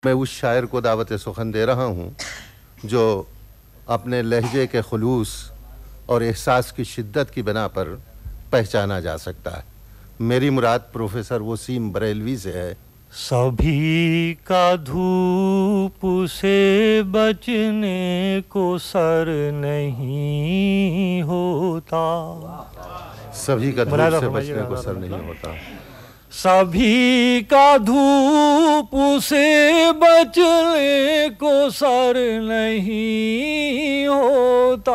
मैं उस शायर को दावत सुखन दे रहा हूँ जो अपने लहजे के खुलूस और एहसास की शिद्दत की बिना पर पहचाना जा सकता है। मेरी मुराद प्रोफेसर वसीम बरेलवी से है। सभी का धूप से बचने को सर नहीं होता। सभी का धूप से बचने को सर नहीं होता। सभी का धूप से बचने को सर नहीं होता।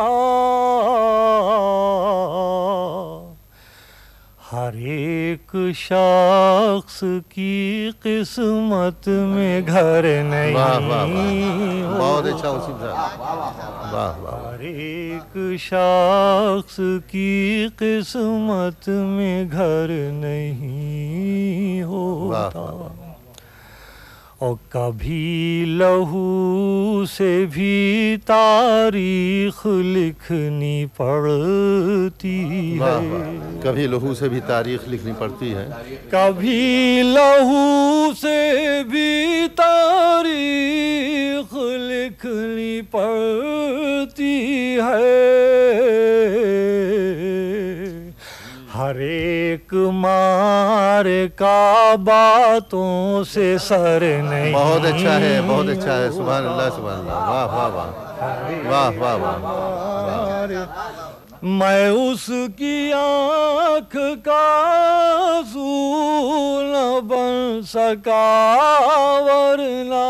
हर एक शख्स की किस्मत में घर नहीं होता। बहुत अच्छा वसीम साहब, वाह वाह। हर एक शख्स की किस्मत में घर नहीं होता। और कभी लहू से भी तारीख लिखनी पड़ती है। कभी लहू से भी तारीख लिखनी पड़ती है। कभी लहू से भी तारीख लिखनी पड़ती है। हर एक मार का बातों से सर नहीं। बहुत अच्छा है, बहुत अच्छा है। सुभान अल्लाह, सुभान अल्लाह, वाह वाह वाह, वाह वाह वाह। मैं उसकी आँख का आंसू न बन सका वरना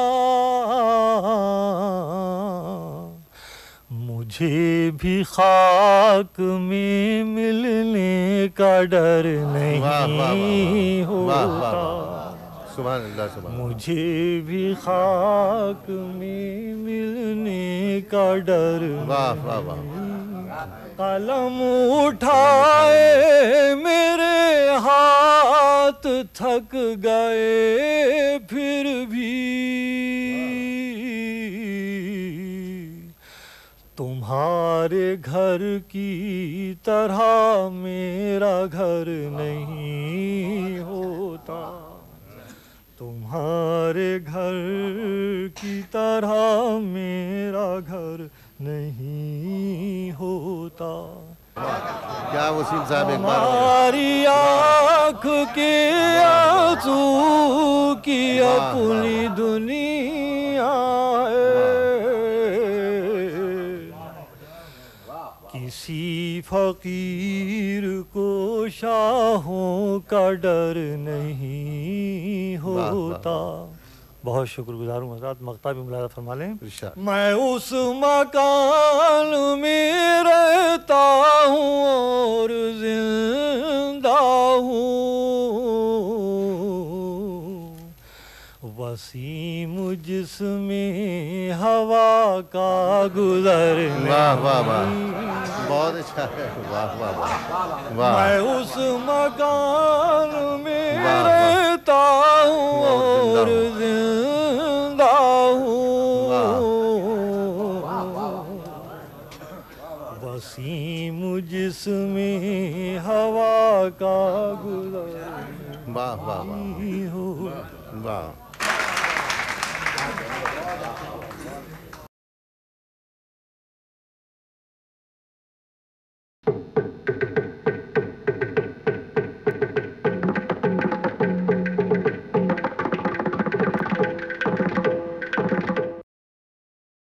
मुझे भी खाक में मिलने का डर नहीं होता। सुभान अल्लाह, सुभान। मुझे भी खाक में मिलने का डर। वाह वाह वाह। कलम उठाए मेरे हाथ थक गए फिर भी तुम्हारे घर की तरह मेरा घर नहीं होता। तुम्हारे घर की तरह मेरा घर नहीं होता। क्या वसीम साहब, एक बार हमारी आँख के आंसू की अपनी दुनिया है। किसी फकीर को शाहों का डर नहीं होता। बहुत शुक्रगुजार हूँ हज़रात। मक़ता भी मुलाज़ा फरमा लें। मैं उस मकान में रहता हूँ और जिंदा हूँ। वसीम जिसमें हवा का गुजर। वाह वाह वाह, बहुत अच्छा है। वाह वाह वाह। मैं उस मकान में रहता हूँ और जिंदा हूँ। वसीम जिसमें हवा का गुजर। वाह वाह वाह वाह।